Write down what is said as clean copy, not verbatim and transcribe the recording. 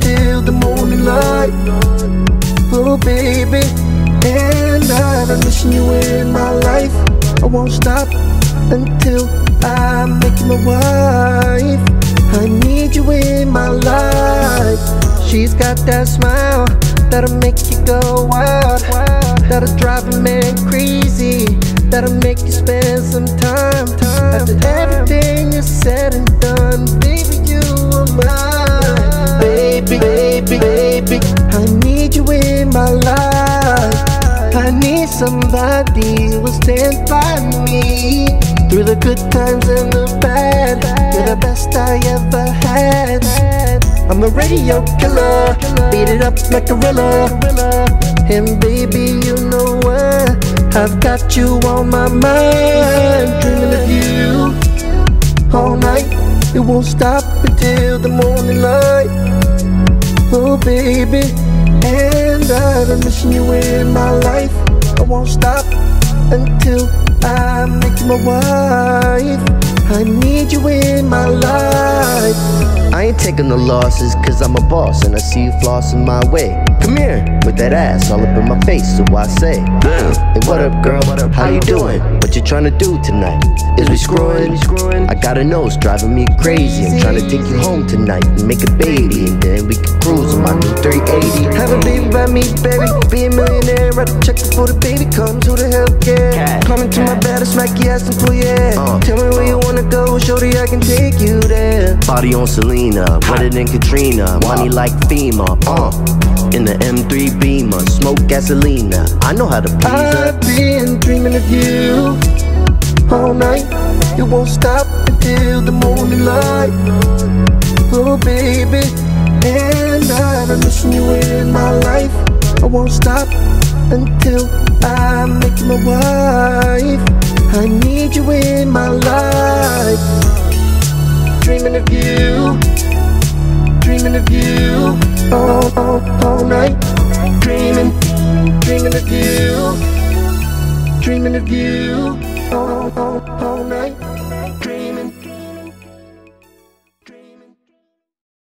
until the morning light. Oh baby, and I've been missing you in my life. I won't stop until I make you my wife. I need you in my life. She's got that smile that'll make you go wild, that'll drive a man crazy, that'll make you spend some time. After everything is said and done, baby, you are mine. Baby, baby, baby, I need you in my life. I need somebody who will stand by me through the good times and the bad. You're the best I ever had. I'm a radio killer, beat it up like a gorilla. And baby, you know what? I've got you on my mind, dreaming of you all night. It won't stop until the morning light. Oh baby, and I've been missing you in my life. I won't stop until I make you my wife. I need you in my life. I ain't taking no losses, cause I'm a boss and I see you flossing my way. Come here, with that ass all up in my face, so I say, damn. Hey, what up girl, how you doing? What you trying to do tonight? Is we screwing? I got a nose driving me crazy. I'm trying to take you home tonight and make a baby, and then we can cruise on my new 380. Have a baby by me, baby, be a millionaire. Write a check before the baby comes, who the hell cares? Climb into my bed and smack your ass and pull your hair. Tell me where you wanna go, shorty, I can take you there. Body on Selena, wetter than Katrina, money like FEMA, in the M3 Beamer, smoke gasolina. I know how to please her. I've been dreaming of you all night. It won't stop until the morning light. Oh baby, and I've been missing you in my life. I won't stop until I make you my wife. I need you in my life. Dreaming of you, dreaming of you, all night. Dreaming of you, dreaming of you,